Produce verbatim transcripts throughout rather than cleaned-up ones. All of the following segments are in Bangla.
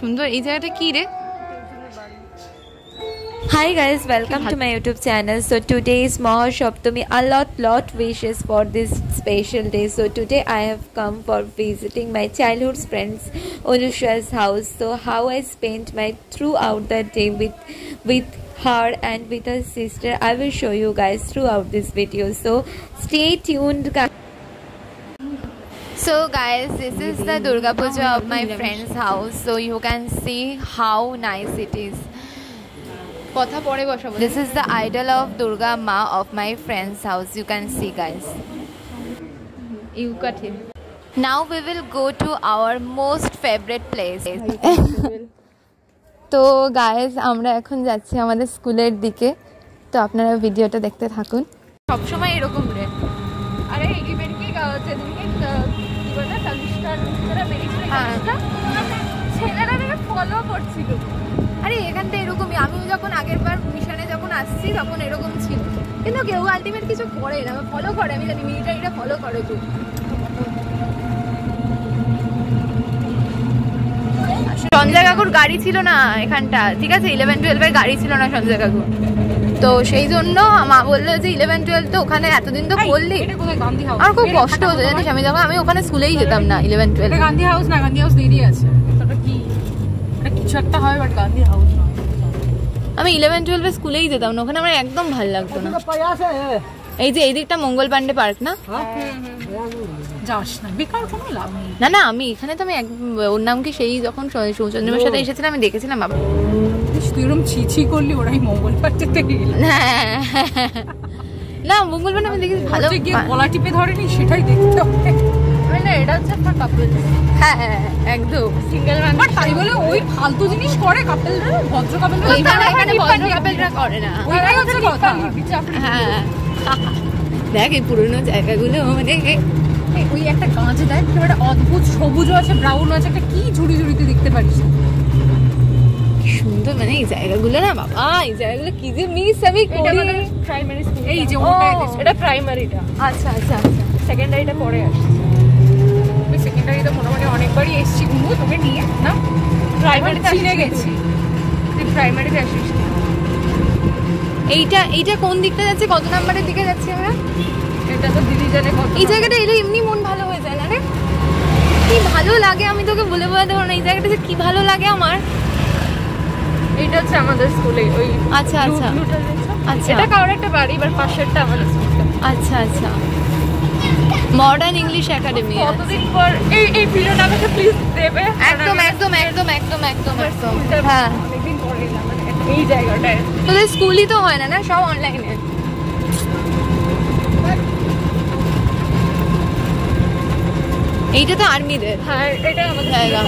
সুন্দর এই জায়গাটা কি রে? Hi guys, welcome to my YouTube channel. So today is Mahasaptami. A lot lot wishes for this special day. So today I have come for visiting my childhood friends Anusha's house. So how I spent my throughout the day with with her and with her sister, I will show you guys throughout this video. So stay tuned guys. So guys, this is the Durga Puja of my friend's house. So you can see how nice it is. This is the idol of Durga Ma of my friend's house. You can see guys. You cut him. Now we will go to our most favorite place. তো গাইস আমরা এখন যাচ্ছি আমাদের স্কুলের দিকে, তো আপনারা ভিডিওটা দেখতে থাকুন। সব সময় এরকম রে। আরে ইভেন্ট কি হচ্ছে দিনকে কি বলতো সাবিস্টার যারা বেরিয়েছিল ছেলেরা আমাকে ফলো করছিল। আরে এখানটা এরকমই, আমিও যখন আগের বার মিশনে যখন আসছি তখন এরকম ছিল, কিন্তু কেউ আলটিমেট কিছু করে না, ফলো করে আমি জানি মিলিটারিরা ফলো করে। তো সঞ্জয় কাকুর গাড়ি ছিল না এখানটা, ঠিক আছে, ইলেভেন টুয়েলভের গাড়ি ছিল না সঞ্জয় কাকুর, তো সেই জন্য মা বললো যে ইলেভেন টুয়েলভ তো ওখানে এতদিন তো পড়লি, আমার খুব কষ্ট হতো জানিস। আমি যখন আমি ওখানে স্কুলেই যেতাম না ইলেভেন টুয়েলভ। গান্ধী হাউস না, গান্ধী হাউস দেরি আছে, কি কিছু একটা হয়, বাট গান্ধী হাউস না। আমি ইলেভেন টুয়েলভে স্কুলেই যেতাম না, ওখানে আমার একদম ভালো লাগতো না। এই যে এই দিকটা মঙ্গল পান্ডে পার্ক না, যাস না, বেকার কোনো লাভ নেই। না না আমি এখানে তো আমি ওর নাম কি সেই যখন সৌচন্দ্রমের সাথে এসেছিলাম আমি দেখেছিলাম। বাবা তুই এরকম ছি ছি করলি, ওরাই মঙ্গল পান্ডেতে গেল না, মঙ্গল পান্ডে আমি দেখেছি ভালো, গিয়ে গলা টিপে ধরেনি সেটাই দেখতে হবে। মানে এটা হচ্ছে একটা কাপল, হ্যাঁ একদম সিঙ্গেল ম্যান, বাট তাই বলে ওই ফালতু জিনিস করে কাপলরা, ভদ্র কাপলরা এখানে ভদ্র কাপলরা করে না। ওইটাই হচ্ছে কথা। হ্যাঁ দেখ এই পুরনো জায়গাগুলো, মানে ওই একটা গাছে দেখ একটা অদ্ভুত সবুজও আছে, ব্রাউনও আছে, একটা কি ঝুড়ি ঝুড়িতে দেখতে পারিস, কি সুন্দর। মানে এই জায়গাগুলো না বাবা, এই জায়গাগুলো কি যে মিস আমি করি। প্রাইমারি স্কুল, এই যে ওটা এটা প্রাইমারিটা, আচ্ছা আচ্ছা আচ্ছা, সেকেন্ডারিটা পরে আসছে। আমি সেকেন্ডারিতে মোটামুটি অনেকবারই এসেছি ঘুমু তোকে নিয়ে, না প্রাইমারিতে চিনে গেছি, তুই প্রাইমারিতে আসিস। এইটা এইটা কোন দিকটা যাচ্ছে, কত নাম্বারের দিকে যাচ্ছি আমরা? এটা তো দিদি জানে কত। এই জায়গাটা এলে এমনি মন ভালো হয়ে যায় না রে, কি ভালো লাগে, আমি তোকে বলে বলে দেবো না এই জায়গাটা যে কি ভালো লাগে আমার। এইটা হচ্ছে আমাদের স্কুলে ওই, আচ্ছা আচ্ছা আচ্ছা, এটা কারোর একটা বাড়ি, এবার পাশেরটা আমাদের স্কুলটা। আচ্ছা আচ্ছা, মডার্ন ইংলিশ একাডেমি। কতদিন পর এই এই ভিডিওটা আমাকে প্লিজ দেবে। একদম একদম একদম একদম একদম একদম, হ্যাঁ অনেকদিন পরে এলাম এই জায়গাটায়। তোদের স্কুলই তো হয় না, না সব অনলাইনে। এইটা তো আর্মিদের, হ্যাঁ এটা আমাদের জায়গা।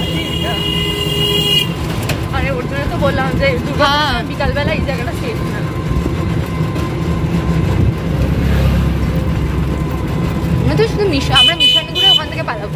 আরে ওর জন্য তো বললাম যে হ্যাঁ বিকালবেলা এই জায়গাটা সেফ না। আমরা তো শুধু মিশন, আমরা মিশন করে ওখান থেকে পালাবো।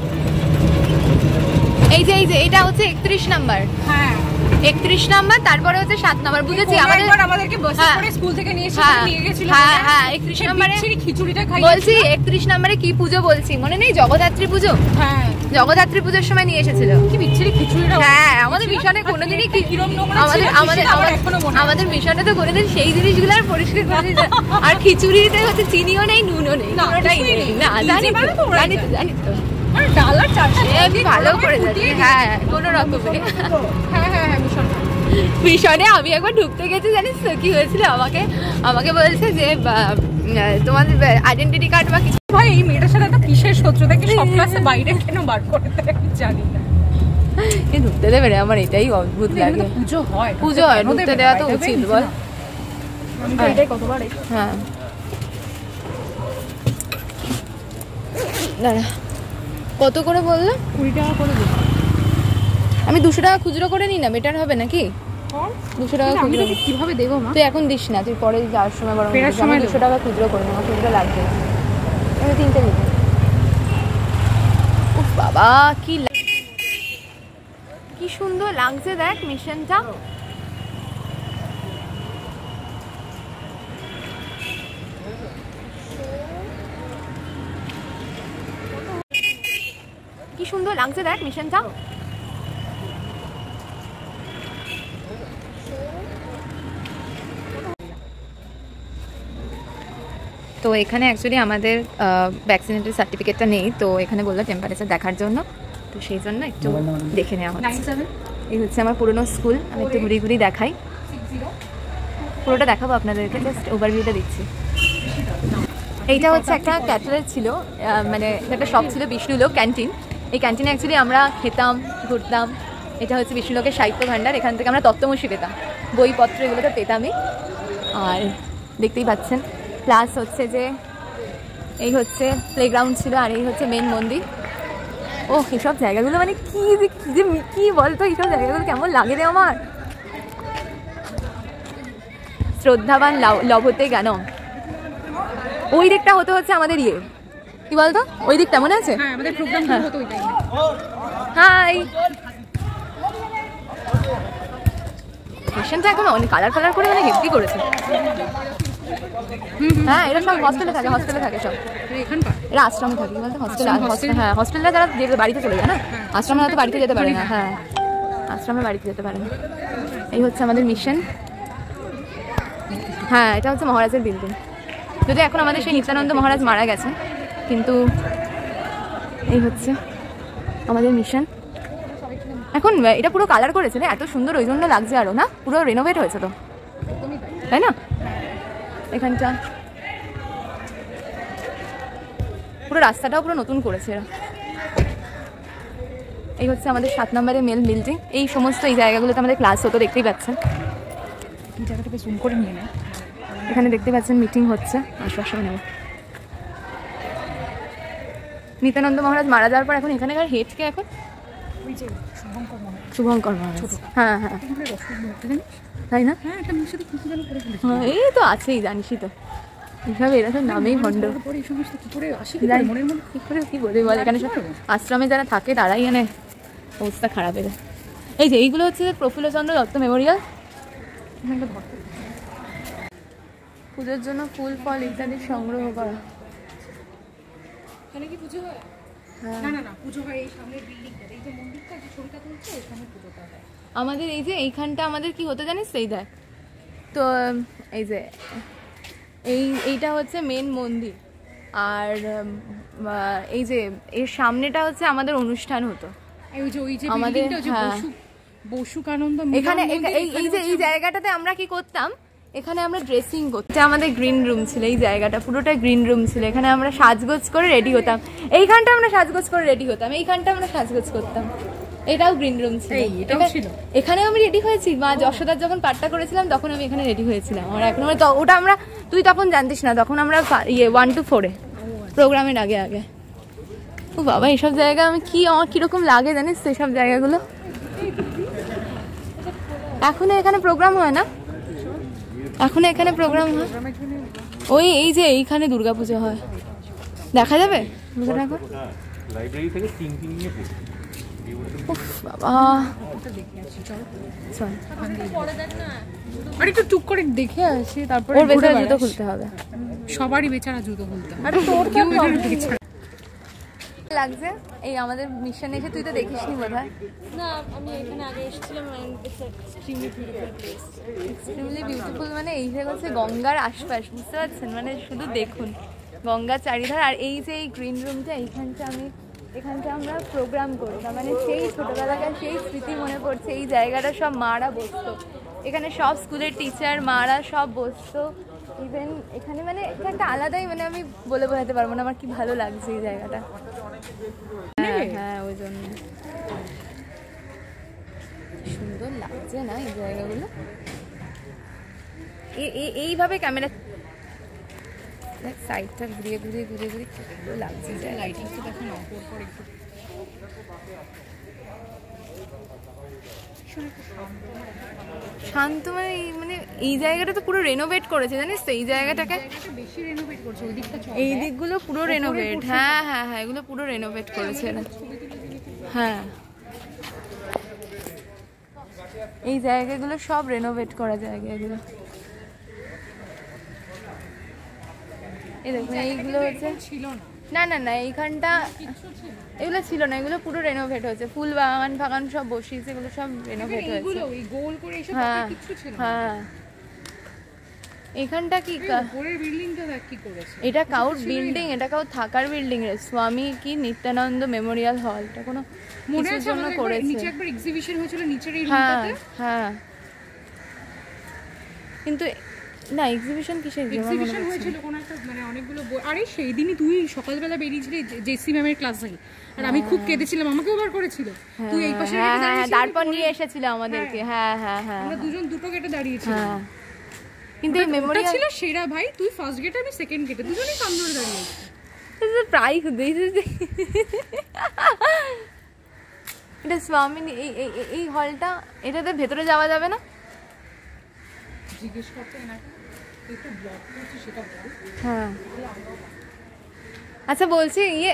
এই যে এই যে এটা হচ্ছে একত্রিশ নাম্বার, হ্যাঁ একত্রিশ নাম্বার, তারপরে হচ্ছে সাত নাম্বার, বুঝেছি। আমাদের আমাদেরকে বাসে করে স্কুল থেকে নিয়ে এসে নিয়ে গেছিল। হ্যাঁ হ্যাঁ একত্রিশ নাম্বারে খিচুড়িটা খাই বলছি, একত্রিশ নাম্বারে কি পুজো বলছি মনে নেই, জগদ্ধাত্রী পুজো। হ্যাঁ জগদ্ধাত্রী পুজোর সময় নিয়ে এসেছিল, কি বিচ্ছিরি খিচুড়িটা। হ্যাঁ আমাদের মিশনে কোনোদিনই আমাদের আমাদের আমাদের মিশনে তো কোনোদিন সেই জিনিসগুলো আর পরিষ্কার করে দিতে, আর খিচুড়িতে হচ্ছে চিনিও নেই নুনও নেই, কোনোটাই নেই। না জানি তো জানি তো জানি তো ডালার চারটে আমি ভালো করে জানি, হ্যাঁ কোনো রকমে। হ্যাঁ হ্যাঁ হ্যাঁ মিশন মিশনে আমি একবার ঢুকতে গেছি, জানিস তো কি হয়েছিল, আমাকে আমাকে বলছে যে তোমাদের আইডেন্টিটি কার্ড বা কিছু। ভাই এই মেয়েটার সাথে একটা কিসের শত্রুতা, কি সব ক্লাসে বাইরে কেন বার করে দেয় আমি জানি না। এ ঢুকতে দেবে রে, আমার এটাই অদ্ভুত লাগে। পুজো হয়, পুজো হয়, ঢুকতে দেওয়া তো উচিত বল। আমি তো এটাই কতবার। হ্যাঁ দাঁড়া, কত করে বললো? কুড়ি টাকা করে দেবো। আমি দুশো টাকা খুচরো করে নিই না, বেটার হবে নাকি? দুশো টাকা খুচরো কিভাবে দেবো মা? তুই এখন দিস না, তুই পরে যাওয়ার সময় বরং দুশো টাকা খুচরো করে নেবো, খুচরো লাগবে। আমি তিনটে দিবো। উফ বাবা কি কি সুন্দর লাগছে দেখ মিশনটা। কি সুন্দর লাগছে দেখ মিশনটা। তো এখানে অ্যাকচুয়ালি আমাদের ভ্যাকসিনেটের সার্টিফিকেটটা নেই, তো এখানে বললো টেম্পারেচার দেখার জন্য, তো সেই জন্য একটু দেখে নেওয়া হচ্ছে। এই হচ্ছে আমার পুরনো স্কুল, আমি একটু ঘুরি ঘুরি দেখাই, পুরোটা দেখাবো আপনাদেরকে, জাস্ট ওভারভিউটা দিচ্ছি। এইটা হচ্ছে একটা ক্যাটারের ছিল, মানে একটা শপ ছিল বিষ্ণুলোক ক্যান্টিন। এই ক্যান্টিনে অ্যাকচুয়ালি আমরা খেতাম, ঘুরতাম। এটা হচ্ছে বিষ্ণুলোকের সাহিত্য ভাণ্ডার, এখান থেকে আমরা তত্ত্বমশি পেতাম, বইপত্র এগুলো তো পেতামই। আর দেখতেই পাচ্ছেন, প্লাস হচ্ছে যে এই হচ্ছে প্লেগ্রাউন্ড ছিল, আর এই হচ্ছে মেন মন্দির। ও এইসব জায়গাগুলো মানে কী যে কী বলতো, এইসব জায়গাগুলো কেমন লাগে রে আমার। শ্রদ্ধাবান লভতে জ্ঞানম, ওই দিকটা হতে হচ্ছে আমাদের ইয়ে কি বলতো, ওই দিকটা মনে আছে? হাই, স্টেশনটা এখন অনেক কালার কালার করে অনেক হেভি করেছে। হ্যাঁ, এরা সব হস্টেলে থাকে, হস্টেলে থাকে সব, এরা আশ্রমে থাকে বলতে, হস্টেলে হস্টেল। হ্যাঁ, হস্টেলরা যারা যে বাড়িতে চলে যায় না, আশ্রমে হয়তো বাড়িতে যেতে পারে না। হ্যাঁ, আশ্রমে বাড়িতে যেতে পারে না। এই হচ্ছে আমাদের মিশন। হ্যাঁ, এটা হচ্ছে মহারাজের বিল্ডিং, যদি এখন আমাদের সেই নিত্যানন্দ মহারাজ মারা গেছে, কিন্তু এই হচ্ছে আমাদের মিশন। এখন এটা পুরো কালার করেছে না, এত সুন্দর, ওই জন্য লাগছে আরও না, পুরো রেনোভেট হয়েছে তো, তাই না? এখানটা পুরো রাস্তাটাও পুরো নতুন করেছে এরা। এই হচ্ছে আমাদের সাত নম্বরের মেল বিল্ডিং। এই সমস্ত এই জায়গাগুলোতে আমাদের ক্লাস হতো, দেখতেই পাচ্ছেন। এই জায়গাটাকে জুম করে নিয়ে নেয়, এখানে দেখতে পাচ্ছেন মিটিং হচ্ছে, আশ্বাসন নেব। নিত্যানন্দ মহারাজ মারা যাওয়ার পর এখন এখানকার হেডকে এখন শুভঙ্কর মহারাজ। হ্যাঁ হ্যাঁ, তাই না? হ্যাঁ, এই তো আছেই, জানিসই তো, এইসব এরা সব নামেই ভণ্ড। কি করে কি বলবি বল, এখানে সব আশ্রমে যারা থাকে তারাই এনে অবস্থা খারাপ এদের। এই যে এইগুলো হচ্ছে প্রফুল্লচন্দ্র দত্ত মেমোরিয়াল। পুজোর জন্য ফুল ফল ইত্যাদি সংগ্রহ করা। এখানে কি পুজো হয়? না না না, পুজো হয় এই সামনের বিল্ডিংটাতে, এই যে মন্দিরটা, যে ছবিটা তুলছে এখানে পুজোটা হয়। আমাদের এই যে এইখানটা আমাদের কি হতো জানিস, এই দেখ তো, এই যে এই এইটা হচ্ছে মেন মন্দির, আর এই যে এর সামনেটা হচ্ছে আমাদের অনুষ্ঠান হতো। ওই যে ওই যে বিল্ডিংটা, যে বসু বসুকানন্দ, এখানে এই যে এই জায়গাটাতে আমরা কি করতাম, এখানে আমরা ড্রেসিং করতাম। আমাদের গ্রিন রুম ছিল, এই জায়গাটা পুরোটা গ্রিন রুম ছিল, এখানে আমরা সাজগোজ করে রেডি হতাম। এইখানটা আমরা সাজগোজ করে রেডি হতাম, এইখানটা আমরা সাজগোজ করতাম। এটাও গ্রিন রুম ছিল, এখানে আমি রেডি হয়েছি। মা যশোদার যখন পাঠটা করেছিলাম তখন আমি এখানে রেডি হয়েছিলাম। আমার এখন ওটা আমরা, তুই তখন জানতিস না, তখন আমরা ইয়ে ওয়ান টু ফোরে প্রোগ্রামের আগে আগে। ও বাবা, এইসব জায়গা আমি কি, আমার কিরকম লাগে জানিস তো এইসব জায়গাগুলো। এখনো এখানে প্রোগ্রাম হয় না, এখনো এখানে প্রোগ্রাম হয়। ওই এই যে এইখানে দুর্গাপুজো হয়, দেখা যাবে লাইব্রেরি থেকে তিন তিন নিয়ে পড়ি। বাবা চল, আরে একটু টুক করে দেখে আসি, তারপরে ওর বেচারা জুতো খুলতে হবে। সবারই বেচারা জুতো খুলতে হবে। আরে তোর কেউ লাগছে এই আমাদের মিশন এসে, তুই তো দেখিসনি বোধহয়। না, আমি এখানে আগে এসেছিলাম, extremely beautiful place. Extremely beautiful মানে এই যে হচ্ছে গঙ্গার আশপাশ, বুঝতে পারছেন? মানে শুধু দেখুন গঙ্গার চারিধার। আর এই যে এই গ্রিন রুমটা, এইখানটা আমি এখানটা আমরা প্রোগ্রাম করতাম, মানে সেই ছোটোবেলাকার সেই স্মৃতি মনে পড়ছে। এই জায়গাটা সব মারা বসতো, এখানে সব স্কুলের টিচার মারা সব বসতো। ইভেন এখানে মানে এটা একটা আলাদাই, মানে আমি বলে বোঝাতে পারবো না আমার কি ভালো লাগছে এই জায়গাটা। হ্যাঁ হ্যাঁ, ওই জন্য সুন্দর লাগছে না এই জায়গাগুলো। এইভাবে ক্যামেরা সাইডটা ঘুরিয়ে ঘুরিয়ে ঘুরিয়ে ঘুরিয়ে ভালো লাগছে, লাইটিংটা দেখো না উপর পর একটু শান্ত। মানে মানে এই জায়গাটা তো পুরো রেনোভেট করেছে জানিস তো, এই জায়গাটাকে বেশি রেনোভেট করছে, ওই দিকটা এই দিকগুলো পুরো রেনোভেট। হ্যাঁ হ্যাঁ হ্যাঁ, এগুলো পুরো রেনোভেট করেছে। হ্যাঁ, এই জায়গাগুলো সব রেনোভেট করা জায়গা এগুলো। এই দেখুন এইগুলো হচ্ছে ছিল না না না এইখানটা এগুলো ছিল না, এগুলো পুরো রেনোভেট হয়েছে। ফুল বাগান ফাগান সব বসিয়েছে, এগুলো সব রেনোভেট হয়েছে। গোল করে এসব হ্যাঁ কিছু ছিল না। হ্যাঁ, এখানটা কি উপরের বিল্ডিংটা দেখ কি করেছে, এটা কাউর বিল্ডিং, এটা কাউর থাকার বিল্ডিং রে, স্বামী কি নিত্যানন্দ মেমোরিয়াল হল, এটা কোনো মনে কিছুর আছে জন্য আমাদের করেছে। নিচে একবার এক্সিবিশন হয়েছিল নিচের এই হ্যাঁ রুমটাতে। হ্যাঁ, কিন্তু না এক্সিবিশন কিসের এক্সিবিশন হয়েছিল কোন একটা, মানে অনেকগুলো বই। আরে সেই দিনই তুই সকালবেলা বেরিয়েছিলি জেসি ম্যামের ক্লাসে, আর আমি খুব কেঁদেছিলাম, আমাকেও বার করেছিল। তুই এই পাশে হ্যাঁ হ্যাঁ, তারপর নিয়ে এসেছিল আমাদেরকে। হ্যাঁ হ্যাঁ হ্যাঁ, আমরা দুজন দুটো গেটে দাঁড়িয়েছিলাম। হ্যাঁ কিন্তু এই ওটা মেমোরিয়াল ছিল সেরা ভাই, তুই ফার্স্ট গেটে আমি সেকেন্ড গেটে, দুজনেই কান ধরে দাঁড়িয়েছি। প্রায় এটা স্বামী এই এই- এই হলটা, এটাতে ভেতরে যাওয়া যাবে না? জিজ্ঞেস করতে না একটু ব্লক করছে সেটা বল। হ্যাঁ আচ্ছা বলছি ইয়ে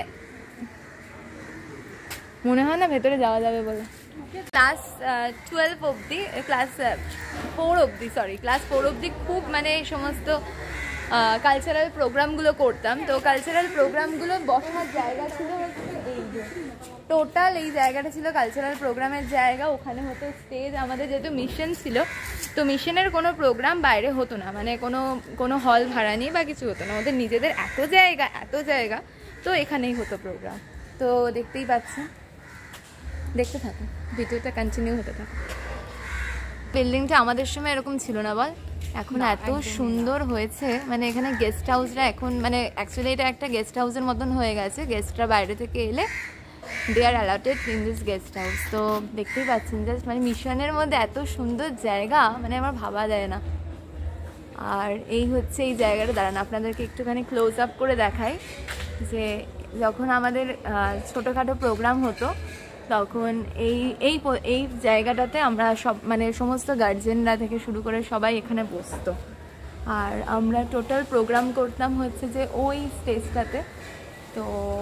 মনে হয় না ভেতরে যাওয়া যাবে বলে। ক্লাস টুয়েলভ অবধি, ক্লাস ফোর অবধি সরি ক্লাস ফোর অবধি খুব মানে এই সমস্ত কালচারাল প্রোগ্রামগুলো করতাম। তো কালচারাল প্রোগ্রামগুলো বসার জায়গা ছিল হচ্ছে এই যে টোটাল এই জায়গাটা ছিল কালচারাল প্রোগ্রামের জায়গা। ওখানে হতো স্টেজ, আমাদের যেহেতু মিশন ছিল তো মিশনের কোনো প্রোগ্রাম বাইরে হতো না, মানে কোনো কোনো হল ভাড়া নিয়ে বা কিছু হতো না, ওদের নিজেদের এত জায়গা এত জায়গা তো এখানেই হতো প্রোগ্রাম। তো দেখতেই পাচ্ছেন, দেখতে থাকো ভিডিওটা কন্টিনিউ হতে থাকে। বিল্ডিংটা আমাদের সময় এরকম ছিল না বল, এখন এত সুন্দর হয়েছে। মানে এখানে গেস্ট হাউসরা এখন মানে অ্যাকচুয়ালি এটা একটা গেস্ট হাউসের মতন হয়ে গেছে, গেস্টরা বাইরে থেকে এলে they are allowed in this guest house. তো দেখতেই পাচ্ছেন জাস্ট মানে মিশনের মধ্যে এত সুন্দর জায়গা মানে আমার ভাবা যায় না। আর এই হচ্ছে এই জায়গাটা, দাঁড়ান আপনাদেরকে একটুখানি ক্লোজ আপ করে দেখাই যে যখন আমাদের ছোটোখাটো প্রোগ্রাম হতো তখন এই এই এই জায়গাটাতে আমরা সব মানে সমস্ত গার্জেনরা থেকে শুরু করে সবাই এখানে বসতো, আর আমরা টোটাল প্রোগ্রাম করতাম হচ্ছে যে ওই স্টেজটাতে। তো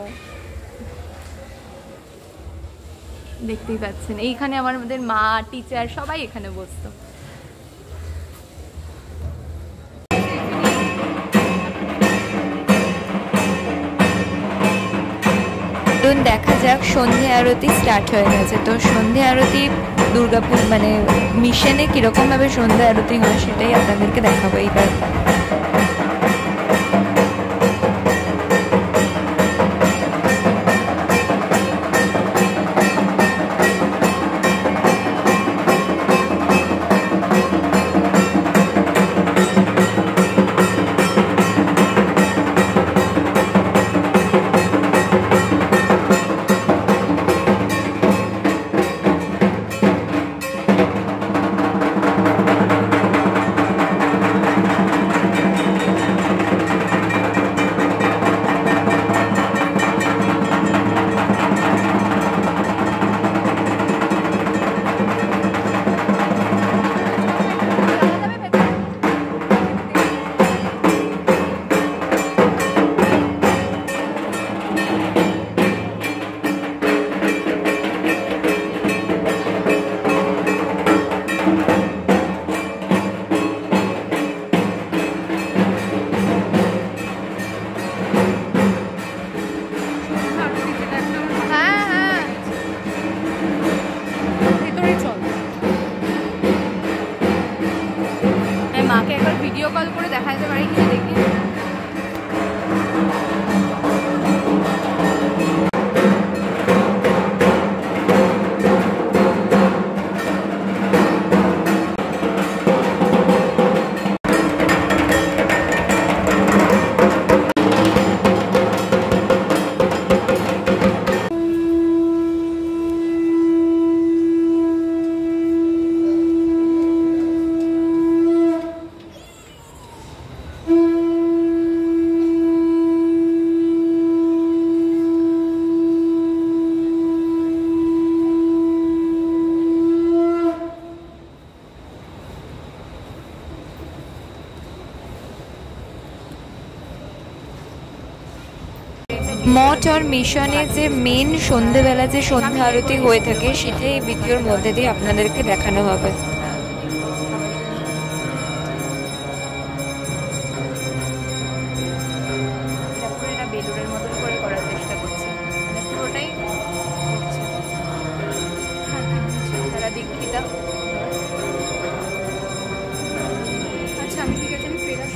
দেখতেই পাচ্ছেন এইখানে আমাদের মা টিচার সবাই এখানে বসতো। দেখা যাক সন্ধে আরতি স্টার্ট হয়ে গেছে। তো সন্ধে আরতি দুর্গাপুর মানে মিশনে কীরকমভাবে সন্ধে আরতি হয় সেটাই আপনাদেরকে দেখাবো এইবার। মাকে একবার ভিডিও কল করে দেখাতে পারি কি দেখি। মঠ আর মিশনে যে মেন সন্ধ্যেবেলা যে সন্ধ্যা আরতি হয়ে থাকে সেটাই এই ভিডিওর মধ্যে দিয়ে আপনাদেরকে দেখানো হবে। বেলুনের মতন করে করার চেষ্টা করছি, মানে পুরোটাই তারা দীক্ষিতা। আচ্ছা আমি ঠিক আছে, আমি ফেরার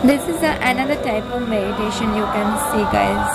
This is a, another type of meditation you can see, guys.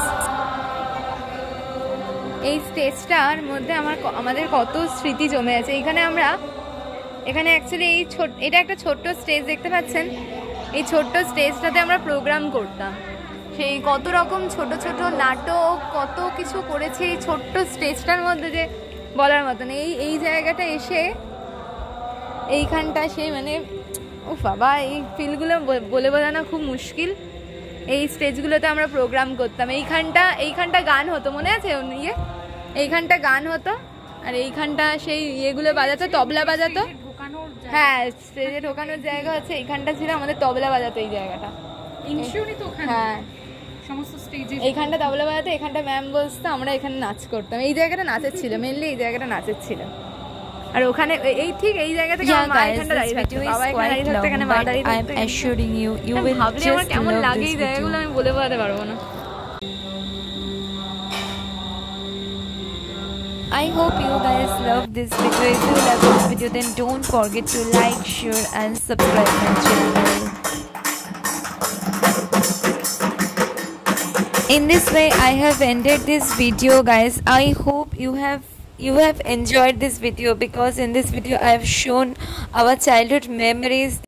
এই স্টেজটার মধ্যে আমার আমাদের কত স্মৃতি জমে আছে। এখানে আমরা এখানে অ্যাকচুয়ালি এই ছোট এটা একটা ছোট্ট স্টেজ দেখতে পাচ্ছেন। এই ছোট্ট স্টেজটাতে আমরা প্রোগ্রাম করতাম, সেই কত রকম ছোট ছোট নাটক কত কিছু করেছি এই ছোট্ট স্টেজটার মধ্যে, যে বলার মতন। এই এই জায়গাটা এসে এইখানটা সেই মানে ও বাবা, এই ফিলগুলো বলে বোঝানো খুব মুশকিল। এই স্টেজগুলোতে আমরা প্রোগ্রাম করতাম। এইখানটা এইখানটা গান হতো, মনে আছে? ইয়ে এইখানটা গান হতো, আর এইখানটা সেই ইয়েগুলো বাজাতো, তবলা বাজাতো। হ্যাঁ, স্টেজে ঢোকানোর জায়গা হচ্ছে এইখানটা ছিল আমাদের, তবলা বাজাতো এই জায়গাটা। হ্যাঁ, সমস্ত স্টেজে এইখানটা তবলা বাজাতো, এখানটা ম্যাম বসতো, আমরা এখানে নাচ করতাম। এই জায়গাটা নাচের ছিল, মেনলি এই জায়গাটা নাচের ছিল। আর ওখানে এই ঠিক এই জায়গা থেকে আমার মা এখানটা দাঁড়িয়ে থাকতো, বাবা এখানে দাঁড়িয়ে থাকতো, এখানে মা দাঁড়িয়ে থাকতো। I am assuring you, you will ভাবলে আমার just কেমন love লাগে this এই জায়গাগুলো, video. আমি বলে বোঝাতে পারবো না। I hope you guys love this video. If you love this video, then don't forget to like, share and subscribe my channel. In this way, I have ended this video, guys. I hope you have you have enjoyed this video, because in this video I have shown our childhood memories.